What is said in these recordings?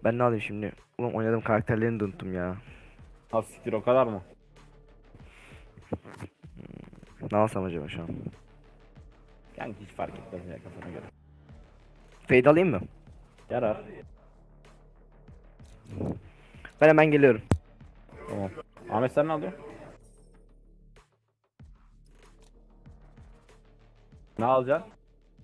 Ben ne alayım şimdi? Ulan oynadığım karakterlerini de unuttum ya. Ha siktir, o kadar mı? Ne alsam acaba şu an? Yani hiç fark etmez ya, kafana göre. Fade alayım mı? Yarar. Ben hemen geliyorum. Tamam. Ahmet sen ne alıyorsun? Ne alacaksın?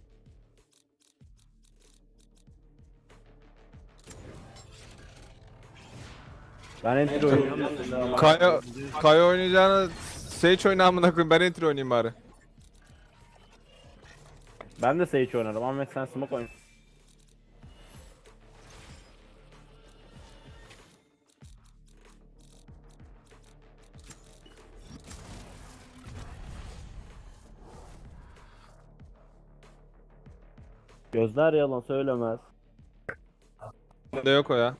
Ben entry oynuyorum. Kayo oynayacağına Sage oyna amına koyayım, ben Entry oynayayım bari. Ben de Sage oynarım. Ahmet sen smoke oyna. Gözler yalan söylemez. Ne yok o ya.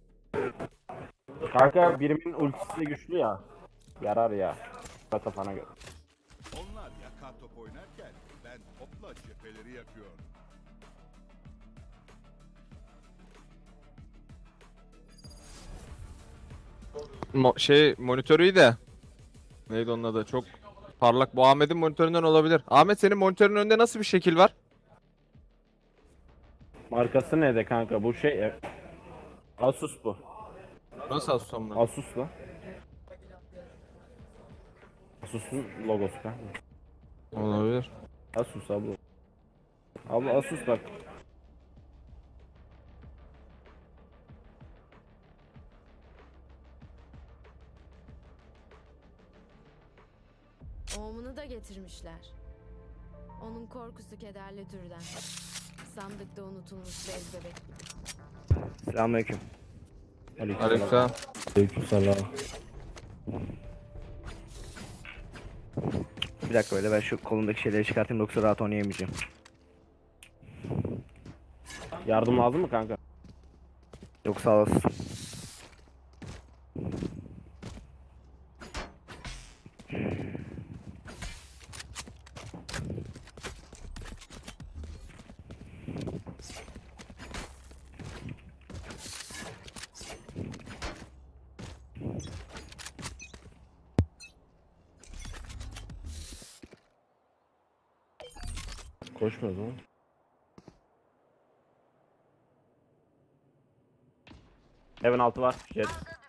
Kanka birimin ultisi de güçlü ya. Yarar ya. Kafana göre. Onlar yakan top oynarken ben topla cepheleri yakıyorum. Monitörü iyi de. Neydi onun adı? Çok parlak. Bu Ahmet'in monitöründen olabilir. Ahmet, senin monitörün önünde nasıl bir şekil var? Markası ne de kanka? Bu şey Asus bu. Nasıl Asus'un? Asus lan. Asus'un logosu kanka. Olabilir. Asus abla. Abla Asus bak. Oğlunu da getirmişler. Onun korkusu kederli türden. Sandıkta unutulmuş bez bebek gibi. Selamünaleyküm. Aleykümselam. Aleykümselam. Bir dakika öyle ben şu kolumdaki şeyleri çıkartayım yoksa rahat oynayamayacağım. Yardım lazım mı kanka? Yok sağ olasın. Koşmuyoruz ama. Heaven altı var. Jet.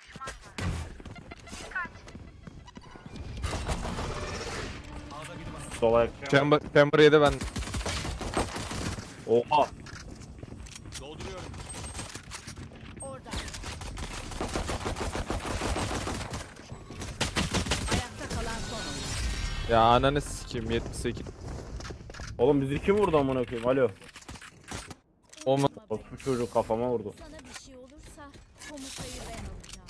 Sola. Chamber 7 ben. Oha. Dolduruyorum. Orada. Ayakta kalan son oyuncu. Ya ananı sikeyim, 78. Oğlum bizi kim vurdu amına koyayım? Alo. O mu? Bak bu çocuk kafama vurdu. Sana bir şey olursa komutayı ben alacağım.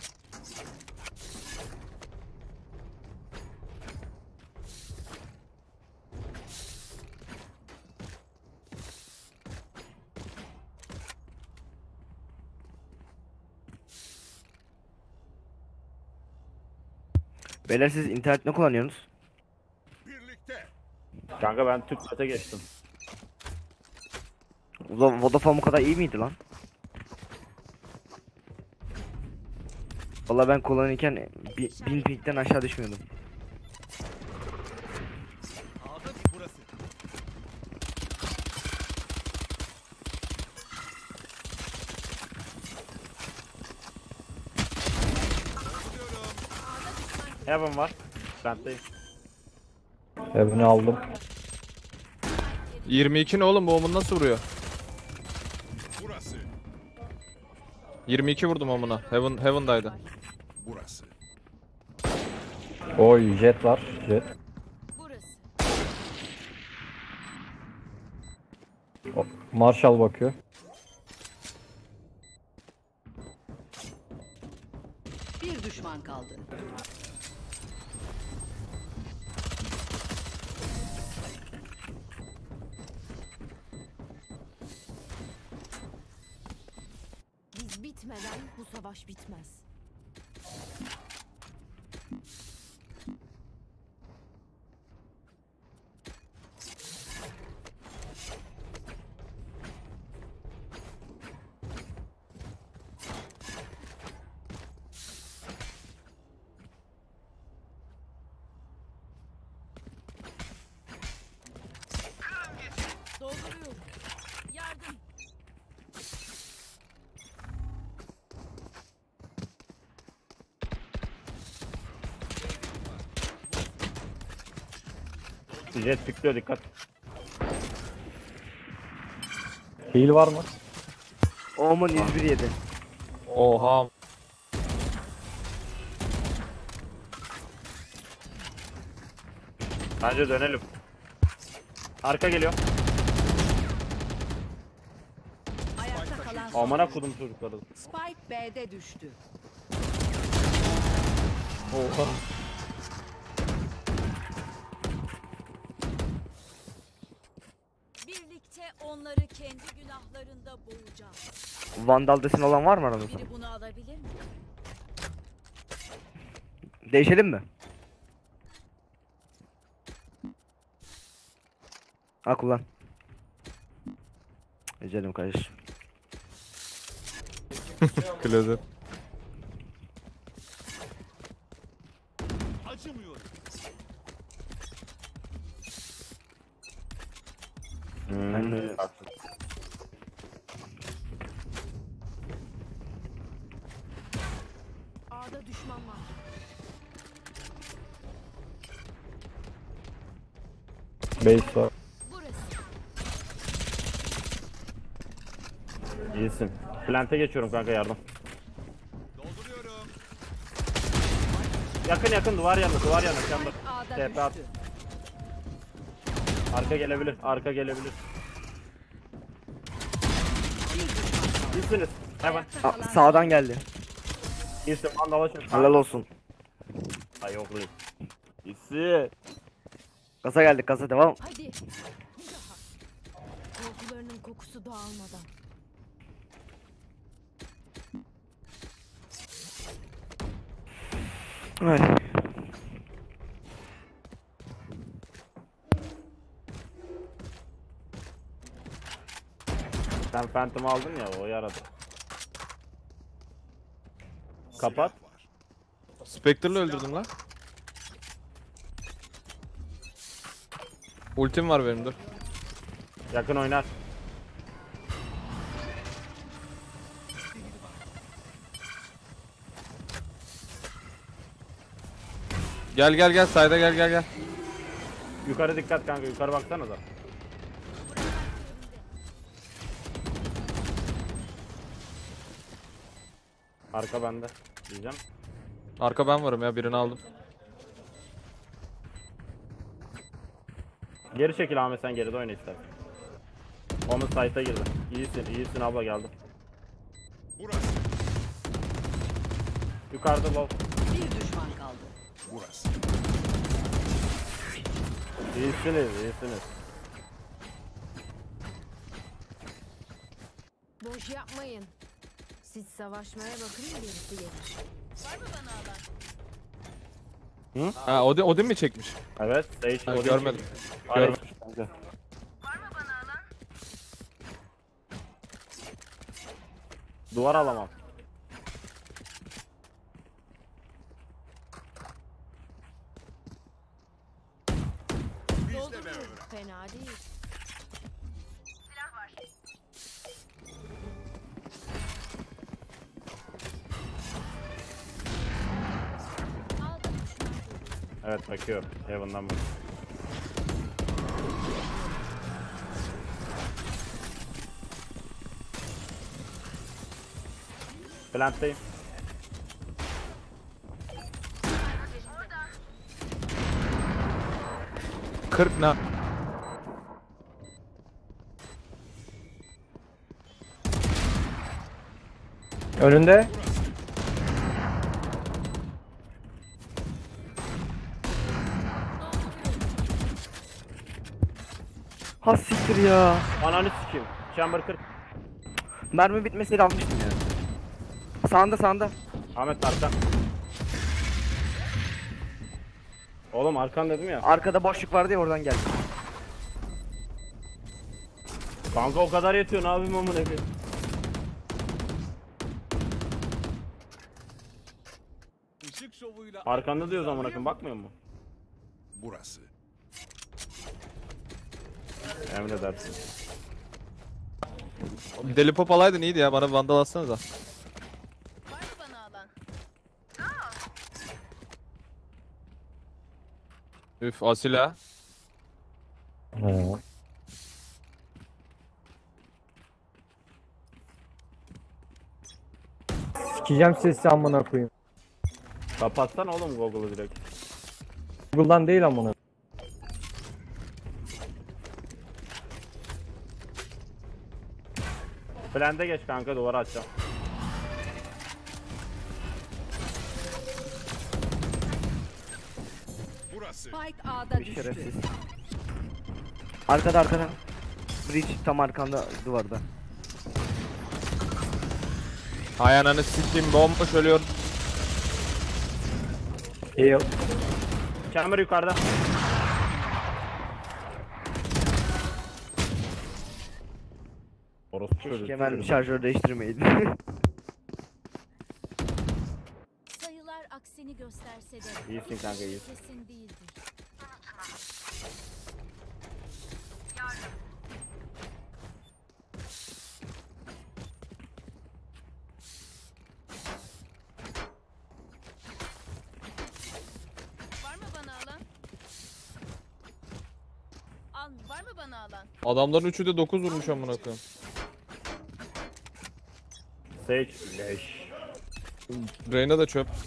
Beyler siz internet ne kullanıyorsunuz? Birlikte. Kanka ben Türknet'e geçtim. Ulan Vodafone bu kadar iyi miydi lan? Vallahi ben kullanırken 1000 pingden aşağı düşmüyordum. A'da burası. Heaven var. Bent'teyim. Evini aldım. 22 ne oğlum, bu Omun nasıl vuruyor? Burası. 22 vurdum Omun'a. Heaven'daydı. Burası. Oy, jet var. Jet. Burası. Marshall bakıyor. Bir düşman kaldı. Biz bitmeden bu savaş bitmez. Jet pikliyor, dikkat. Heal var mı? Omen 101 yedi. Oha. Bence dönelim. Arka geliyor. Ayakta kalan son. Amına kodum çocukları. Spike B'de düştü. Oha. Birlikte onları kendi günahlarında boğacağız. Vandal desin olan var mı aranızda? Biri bunu alabilir mi? Değişelim mi? Ha kullan. Ecelim kardeşim. Klozet. Acımıyorum. Ben de- A'da düşman var. Base var. Burası. İyisin. Plante geçiyorum kanka, yardım. Dolduruyorum. Yakın yakın, duvar yanı, duvar yanı. Chamber. A'da TP at. düştü. Arka gelebilir, arka gelebilir. İyisiniz. Hemen. Ayakta Aa, kalan sağdan geldi. İyisin, vandala çök. Helal olsun. Ay yok değil. İyisi. Gaza geldik, gaza devam. Hadi. Bir daha. Korkularının kokusu dağılmadan. Ay. Sen Phantom aldın ya, o yaradı. Kapat. Silah var. Spectre'lı öldürdüm lan. Ultim var benim, dur. Yakın oynar. Gel gel gel, sayda gel gel gel. Yukarı dikkat kanka, yukarı baksana da. Arka bende diyeceğim. Arka ben varım ya, birini aldım. Geri çekil Ahmet, sen geride oyna istersen. Onun site'a girdi. İyisin, iyisin abla, geldim. Burası. Yukarıda low. bir düşman kaldı. Burası. İyisiniz, iyisiniz. Boş yapmayın. Siz savaşmaya bakın, birisi gelir. Var mı bana alan? Ha, Odin mi çekmiş? Evet, Sage. Ha, Odin görmedim. çekti. Görmedim. Ay, kanka. Duvar alamam. Bizde be Dolduruyorum. öğren. Fena değil. A'da düşman görüyorum. Evet, bakıyorum. Heaven'dan bak. Plant'tayım. Kırk na. Önünde. Ha siktir ya. Ananı sikeyim. Chamber 40. Mermi bitmeseydi almıştım ya. Sağında sağında. Ahmet arkan. Oğlum arkan dedim ya. Arkada boşluk vardı ya, oradan geldi. Kanka o kadar yetiyor, ne yapayım amına koyayım. Işık şovuyla. Arkanda diyoruz amına koyayım, bakmıyor mu? Burası. Emredersin. Deli pop alaydın iyiydi ya, bana bir vandal atsanıza. Var mı bana alan? Üf, Asila. He. Sikeceğim sesi amına koyayım. Kapatsan oğlum Google'u direkt. Google'dan değil amına. Plante geç kanka, duvara açacağım. Burası. Spike A'da Bir düştü. şerefsiz. Arkada arkada. Breach tam arkanda duvarda. Hay ananı sikeyim, bomboş ölüyorum. Heal. Chamber yukarıda. Orospu çocuğu. Kemal şarjör değiştirmeyin. Sayılar aksini gösterse de İyisin kanka, iyisin. kesin değildir. Var mı bana alan? Var mı bana alan? Adamların üçü de 9 vurmuş amına koyayım. Sage. Leş. Reyna da çöp.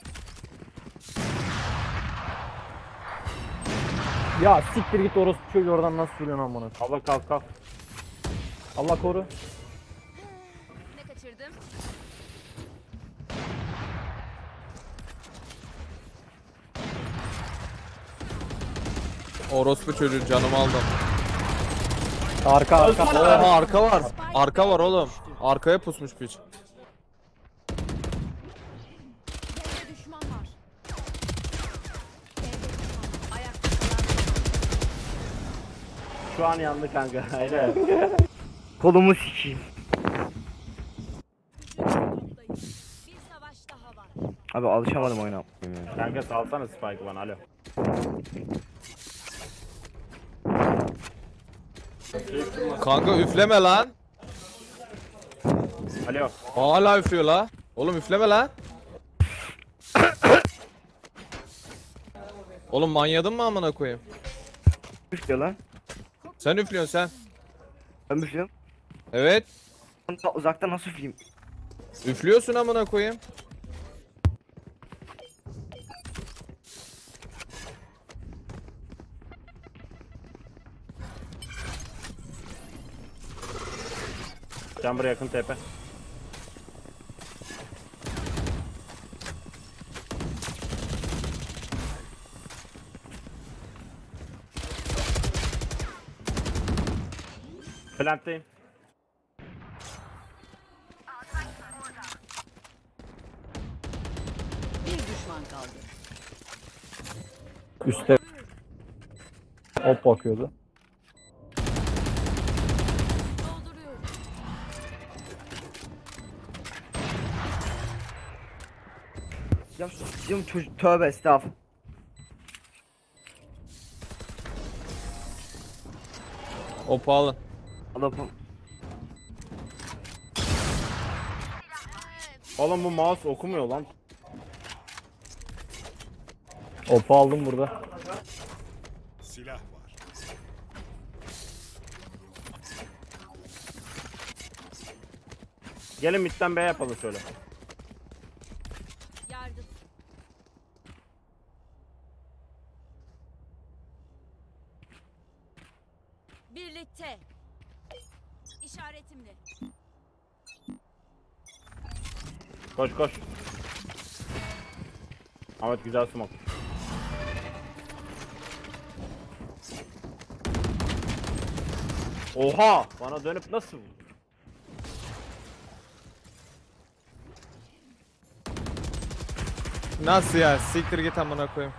Ya siktir git orospu çocuğu, oradan nasıl vuruyorsun amına. Abla kalk kalk. Allah koru. Ne kaçırdım? Orospu çocuğu canımı aldı. Arka arka. Oha arka var. Arka var oğlum. Arkaya pusmuş piç. B'de düşman var. Ayakta kalan Şu an yandı kanka. Aynen. Kolumu sikeyim. Bir savaş daha var. Abi alışamadım oyuna. Kanka salsana Spike'ı bana, alo. Kanka üfleme lan. Alo. Hala üflüyor la. Oğlum üfleme lan. Oğlum manyadın mı amına koyayım? Üflüyor lan. Sen üflüyorsun sen. Ben üflüyorum. Evet. Uzaktan nasıl üfleyeyim? Üflüyorsun amına koyayım. Chamber yakın tepe. Plant'teyim. bir düşman kaldı. Üste. Hop bakıyordu. Dolduruyorum. Ya sikeceğim çocuk. Tövbe estağfurullah. Opa alın. Allah'ım. Oğlum bu mouse okumuyor lan. Hop'u aldım burada. Silah var. Gelin midden B yapalım şöyle. Yardım. Birlikte. İşaretimle. Koş koş. Ahmet güzel smoke. Oha! Bana dönüp nasıl vurdu? Nasıl ya? Siktir git amına koyayım.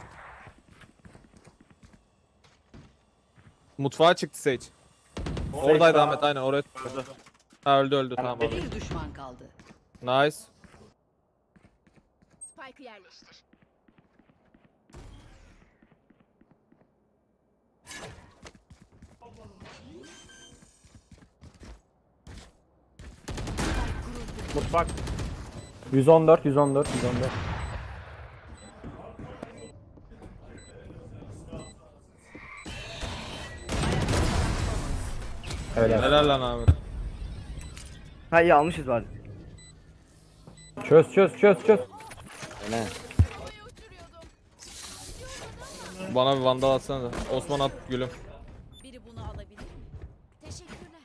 Mutfağa çıktı Sage. Oradaydı Ahmet, aynen oraya. Ha öldü öldü, tamam abi. Bir düşman kaldı. Nice. Spike'ı yerleştir. Mutfak. 114 114 114. Öyle. Helal lan Ahmet. Ha iyi almışız bari. Çöz. Ne? Bana bir vandal atsana da. Osman at gülüm. Biri bunu alabilir mi? Teşekkürler.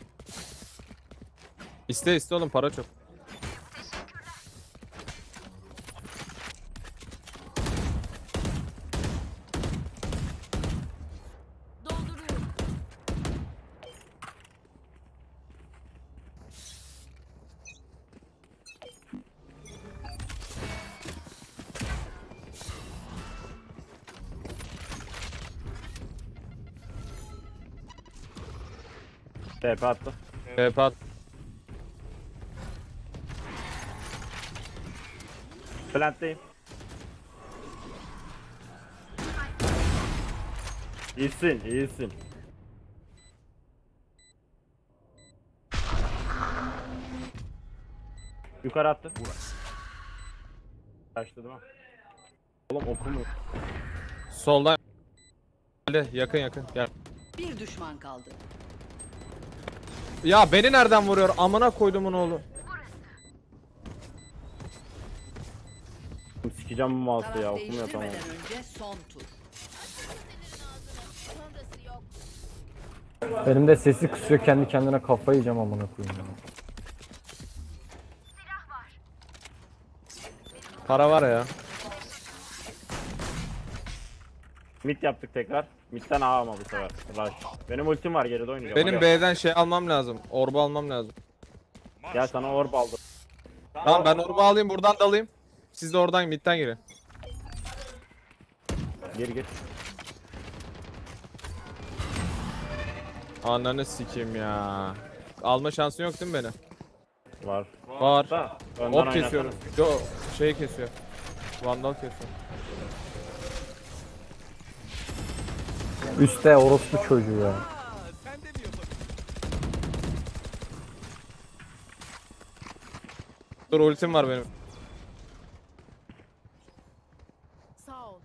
İste oğlum, para çok. Dolduruyorum. TP attı. TP at. Plant'teyim. İyisin. Yukarı attı. Kaçtı değil mi? Oğlum okumuyor. Soldan. Hadi yakın gel. Bir düşman kaldı. Ya beni nereden vuruyor? Amına koydumun oğlu. Sikeceğim bu mouse'u ya, Taraf okumuyor tamam. değiştirmeden önce son tur. Sonrası yok. Benim de sesi kısıyor, kendi kendine kafayı yiyeceğim amına koyayım ya. Para var ya. Mid yaptık tekrar. Mid'den A ama bu sefer. Rush. Benim ultim var, geride oynayacağım. Benim Hadi. B'den şey almam lazım. Orba almam lazım. Gel sana orb aldım. Tamam ben orba alayım, buradan dalayım. Siz de oradan midden girin. Gir. Ananı sikeyim ya. Alma şansın yok değil mi beni? Var. Var. Da, önden Hop oynasana. kesiyorum. Yo, şey kesiyor. Vandal kesiyor. Üste orospu çocuğu ya. Sen de mi yapabilirsin? Dur ultim var benim. Sağ ol.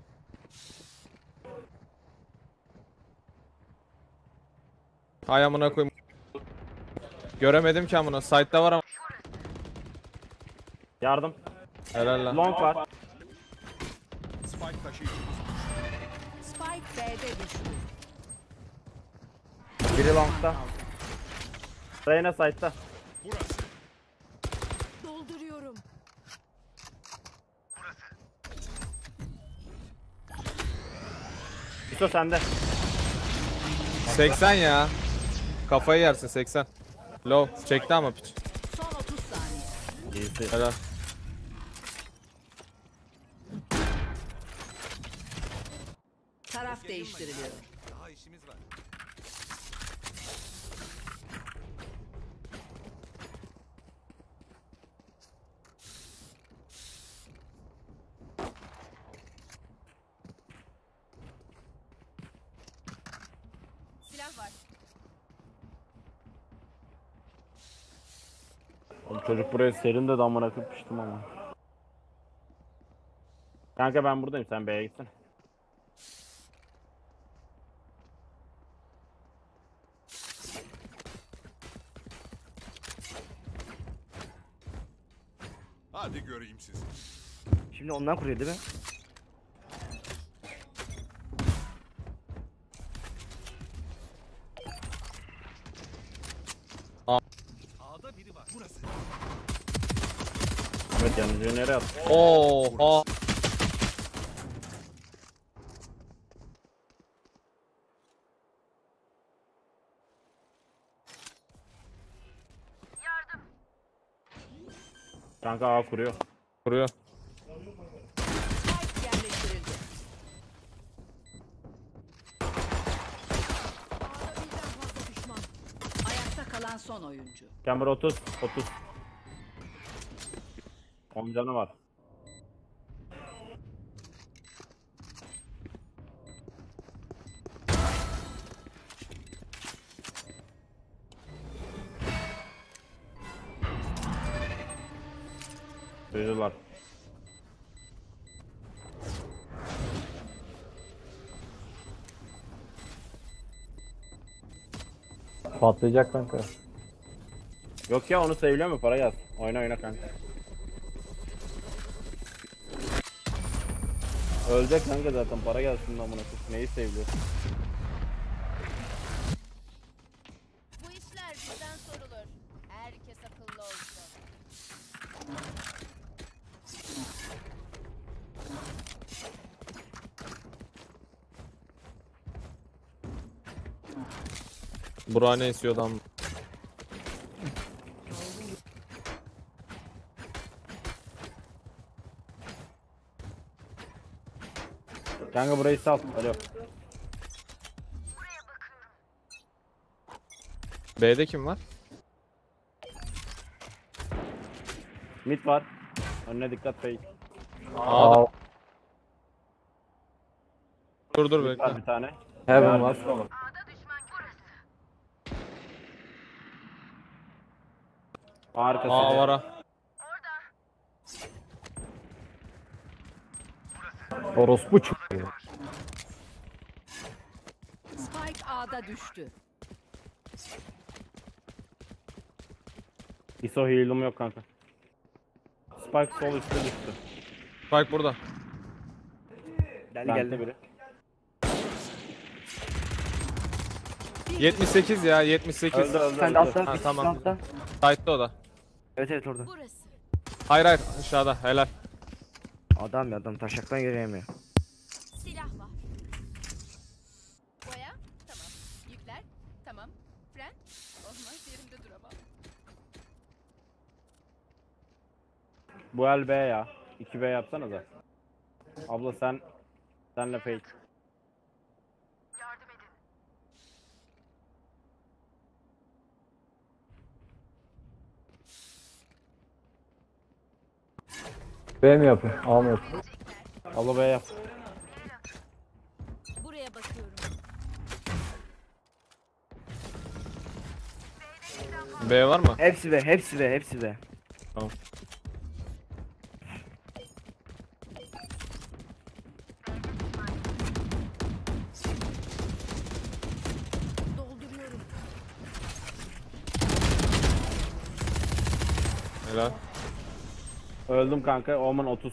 Hay amına koyayım. Göremedim ki amına. Site'da var ama. Yardım. Helal lan. Long var. Spike taşıyıcımız. Spike B'de düştü. Biri long'da. Reyna side'da. Burası. Dolduruyorum. Yusuf sende. 80 ya. Kafayı yersin 80. Low. Çekti ama piç. Son 30 saniye. İyisin. Helal. Taraf değiştiriliyor. Daha işimiz var. Silah var. Oğlum çocuk buraya serin de damına kıpmıştım ama. Kanka ben buradayım, sen B'ye gitsin. Hadi göreyim sizi. Şimdi ondan kuruyor değil mi? A'da biri var. Burası. Ahmet yanıcıyı nereye attı? Oo. Kanka A kuruyor. Vuruyor. Spike yerleştirildi. A'da birden fazla düşman. Ayakta kalan son oyuncu. Chamber 30. 10 canı var. Duydular. Patlayacak kanka. Yok ya onu seviyor mu? Para gelsin. Oyna oyna kanka. Ölecek kanka zaten para gelsin amına koyayım. Neyi seviyor? Bu işler bizden sorulur. Herkes akıllı olsun. Burak ne istiyor adam? Kanka burayı sal. Alo. B'de kim var? Mid var. Önüne dikkat fake. A'da. Aa, Dur Mid var bekle. bir tane. Heaven var. Arkası. A var ha. Orospu çıkıyor. Spike A'da düştü. ISO heal'ım yok kanka. Spike sol üstte düştü. Spike burada. Geldi Geldi geldi. biri. 78 ya 78. Öldü öldü. Sen de öldü. atla. Ha, Bir tamam. tamam. Sight'ta o da. Evet evet orada. Burası. Hayır hayır aşağıda helal. Adam ya adam taşaktan yürüyemiyor. Silah var. Boya. Tamam. Yükler. Tamam. Fren. Olmaz yerimde duramam. Bu el B ya. 2B yapsana da. Abla senle fake. B mi yapayım? A mı yapayım? Abla B yap. Buraya bakıyorum. B var mı? Hepsi be hepsi be hepsi be. Tamam. Dolduruyorum. Helal. Öldüm kanka. Omen 30.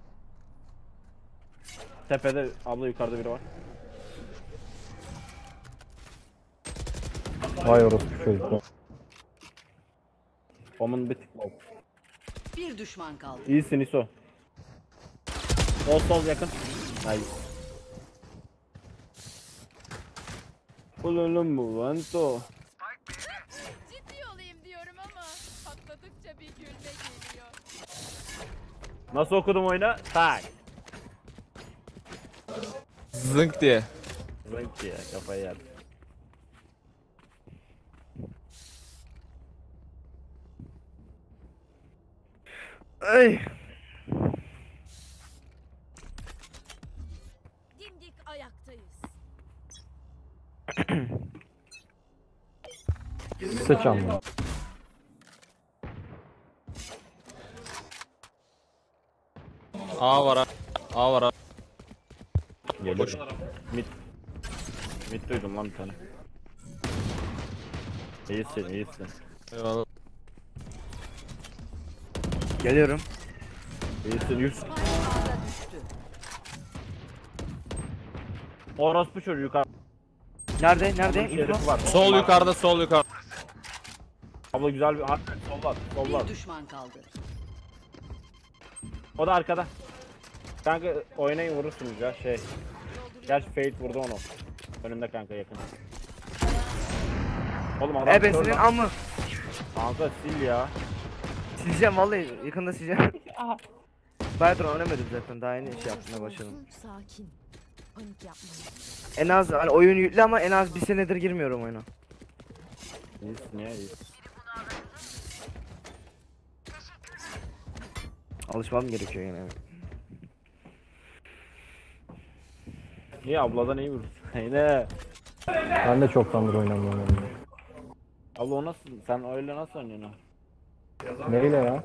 Tepede abla yukarıda biri var. Vay orospu çocuk. Omen bir tık low. Bir düşman kaldı. İyisin ISO. Sol yakın. Nice. Oğlum bu Vento. Ciddi olayım diyorum ama patladıkça bir gülme geliyor. Nasıl okudum oyunu? Tak. Zınk diye. Zınk ya kafayı yerdim. Ay. Dimdik ayaktayız. Sıçan mı? A var ha. A var ha. Boş. Mid. Mid duydum lan bir tane. İyisin iyisin. Eyvallah. Geliyorum. İyisin 100. Spike A'da düştü. Orospu çocuğu yukarı. Nerede? Nerede? Şerifi İnfo. var. Sol yukarıda sol yukarıda. Abla güzel bir sollar sollar. Bir düşman kaldı. O da arkada. Kanka oynayın vurursunuz ya şey. Gerçi Fate vurdu onu. Önümde kanka yakın. Oğlum adam Ebesinin şurada. amı. Kanka sil ya. Sileceğim vallahi yakında sileceğim. Bayağıdır oynamadım zaten daha yeni şey yapmaya başladım. Olsun, sakin. Panik yapmayın. En az hani oyun yüklü ama en az bir senedir girmiyorum oyuna. İyisin ya iyisin. Alışmam gerekiyor yine. İyi abladan iyi vurursun. Yine. Ben de çoktandır oynamıyorum onu. Abla o nasıl? Sen öyle nasıl oynuyorsun? Neyle ya?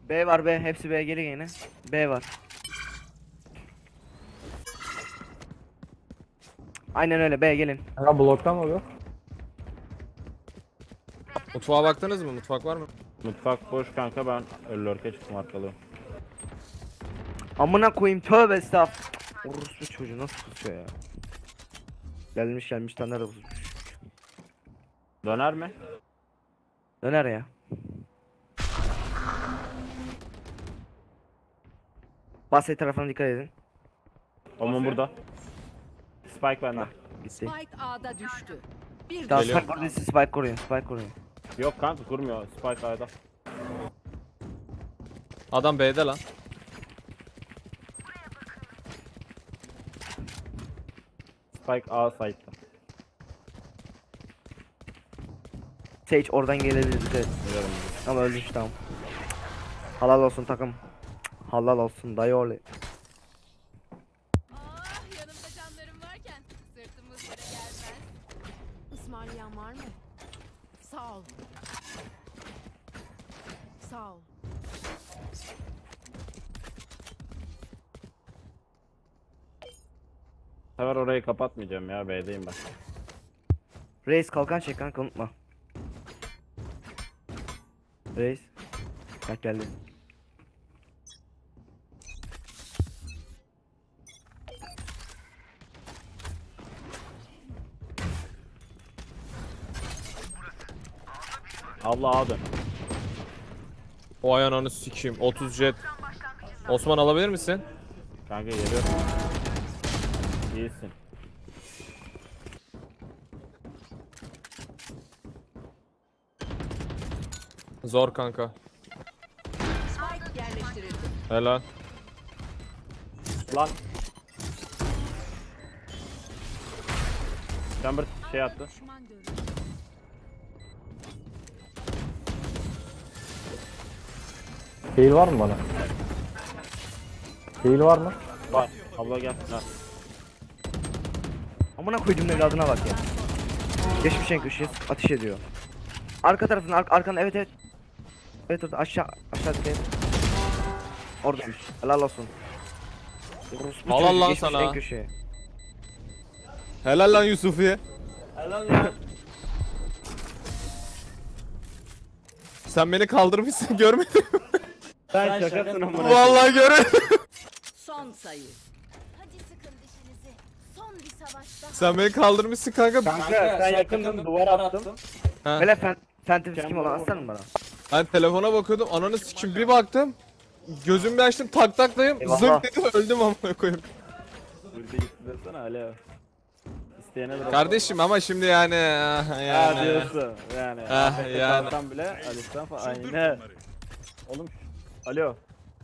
B var B. Hepsi B geri yine. B var. Aynen öyle B gelin. Ya bloktan mı oluyor? Mutfağa baktınız mı? Mutfak var mı? Mutfak boş kanka, ben lurk'e çıktım arkalı. Amına koyayım tövbe estağfurullah. Orospu çocuğu nasıl kusuyor ya. Gelmiş tane de kusmuş. Döner mi? Döner ya. Basay tarafına dikkat edin. Omun burada. Spike bende. Gitti. Spike A'da düştü. Bir Tamam Geliyor. Spike koruyun, Spike koruyun, Spike koruyun. Yok kanka kurmuyor. Spike A'da. Adam B'de lan. Spike A site'da. Sage oradan gelebilir dikkat et. Biliyorum. Ama ölmüş tamam. Halal olsun takım. Halal olsun dayı oğlu. Ah yanımda canlarım varken sırtımız yere gelmez. Ismarlayan var mı? Sağ ol. Sağ ol. Bu sefer orayı kapatmayacağım ya, B'deyim ben. Reis kalkan çek kanka unutma. Reis. Bak geldi. Abla A dön. O ayağını sikeyim. 30 jet. Osman alabilir misin? Kanka geliyor. İyisin. Zor kanka. Spike yerleştirildi. Helal. Lan. Chamber şey attı. Düşman görüldü. Heal var mı bana? Heal var mı? Var. Abla gel. Ha. Amına koydum evladına bak ya. Geçmiş en köşeye ateş ediyor. Arka tarafın arkanın evet evet. Evet orada aşağı dikkat et. Oradaymış. Helal olsun. Orospu Helal çocuğu lan geçmiş sana. en köşeye. Helal lan Yusufi. Sen beni kaldırmışsın görmedin mi? Sen şakasın amına. Vallahi görmedim. Son sayı. Hadi sıkın dişinizi. Son bir savaş daha. Sen beni kaldırmışsın kanka. Kanka sen yakındın, duvar attım. Böyle Phantom kim olan aslanım bana. Ben telefona bakıyordum. Ananı sikim bir baktım. Gözümü bir açtım tak taklayım. Eyvallah. Zınk dedi öldüm amına koyayım. Burada istesene alo. İsteyene bırak. Kardeşim ama şimdi yani Ya yani. diyorsun yani. yani. Yani. Bile Alistan falan. Aynen. Oğlum. Alo.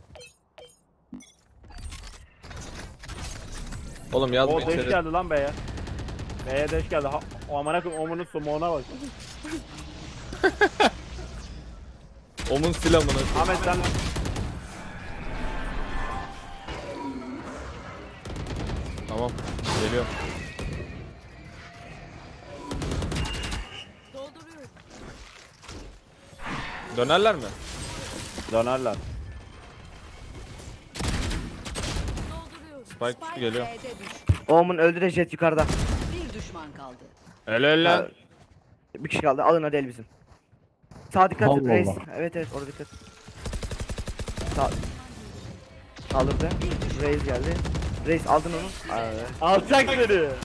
Oğlum yazma O deş içeri. geldi lan B'ye. B'ye deş geldi. Ha, o amına koyayım omunun smoğuna bak. Omun sil amına koyayım. Ahmet sen Tamam. Geliyorum. Dolduruyorum. Dönerler mi? dönerler. Dolduruyorum. Spike düştü geliyor. B'de düştü. Oğumun öldü de jet yukarıda. Bir düşman kaldı. Helal lan. Bir kişi kaldı alın hadi el bizim. Sağ dikkat et Allah reis. Allah. Evet evet orada dikkat. Sağ. Kaldırdı. Reis geldi. Reis aldın onu. Evet. Alçak seni.